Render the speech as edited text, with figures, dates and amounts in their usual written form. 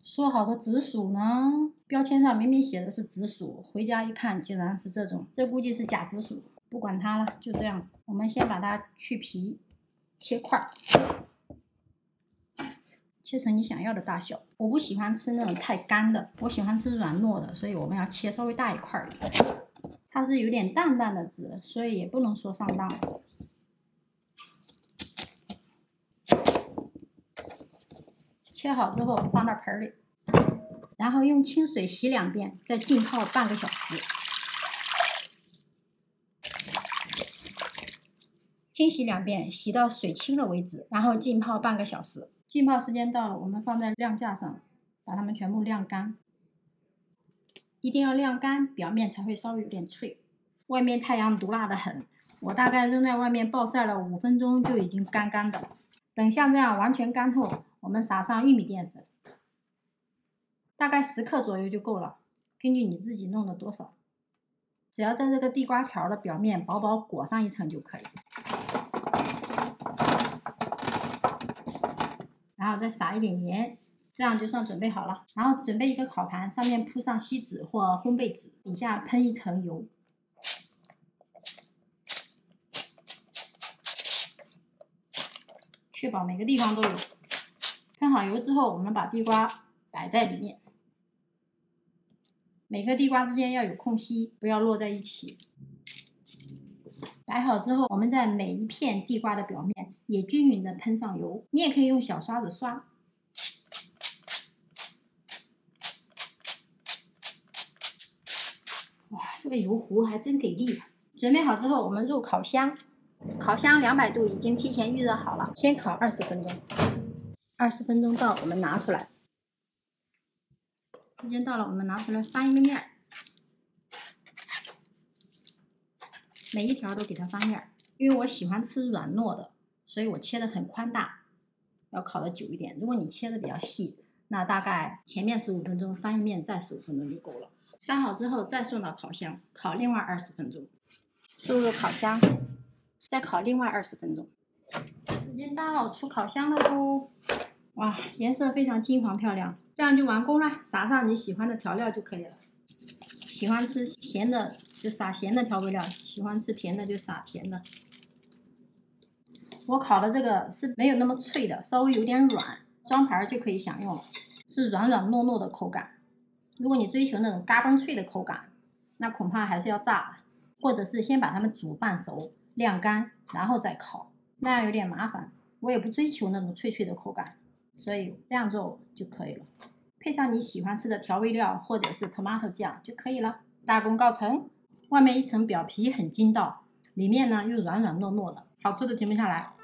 说好的紫薯呢？标签上明明写的是紫薯，回家一看竟然是这种，这估计是假紫薯。不管它了，就这样。我们先把它去皮，切块，切成你想要的大小。我不喜欢吃那种太干的，我喜欢吃软糯的，所以我们要切稍微大一块的。它是有点淡淡的紫，所以也不能说上当。切好之后放到盆里，然后用清水洗2遍，再浸泡半个小时。清洗2遍，洗到水清了为止，然后浸泡半个小时。浸泡时间到了，我们放在晾架上，把它们全部晾干。一定要晾干，表面才会稍微有点脆。外面太阳毒辣的很，我大概扔在外面暴晒了5分钟就已经干干的。等像这样完全干透，我们撒上玉米淀粉，大概10克左右就够了，根据你自己弄的多少。只要在这个地瓜条的表面薄薄裹上一层就可以，然后再撒一点盐，这样就算准备好了。然后准备一个烤盘，上面铺上锡纸或烘焙纸，底下喷一层油，确保每个地方都有。喷好油之后，我们把地瓜摆在里面，每个地瓜之间要有空隙，不要摞在一起。摆好之后，我们在每一片地瓜的表面也均匀的喷上油，你也可以用小刷子刷。哇，这个油壶还真给力了。准备好之后，我们入烤箱，烤箱200度已经提前预热好了，先烤20分钟。20分钟到，我们拿出来。时间到了，我们拿出来翻一个面，每一条都给它翻面，因为我喜欢吃软糯的，所以我切的很宽大，要烤的久一点。如果你切的比较细，那大概前面15分钟，翻一面再15分钟就够了。翻好之后再送到烤箱，烤另外20分钟，送入烤箱，再烤另外20分钟。时间到，出烤箱了不？哇，颜色非常金黄漂亮，这样就完工了。撒上你喜欢的调料就可以了。喜欢吃咸的就撒咸的调味料，喜欢吃甜的就撒甜的。我烤的这个是没有那么脆的，稍微有点软，装盘就可以享用了，是软软糯糯的口感。如果你追求那种嘎嘣脆的口感，那恐怕还是要炸了，或者是先把它们煮半熟、晾干，然后再烤，那样有点麻烦。我也不追求那种脆脆的口感，所以这样做就可以了。配上你喜欢吃的调味料或者是 tomato 酱就可以了。大功告成，外面一层表皮很筋道，里面呢又软软糯糯的，好吃的停不下来。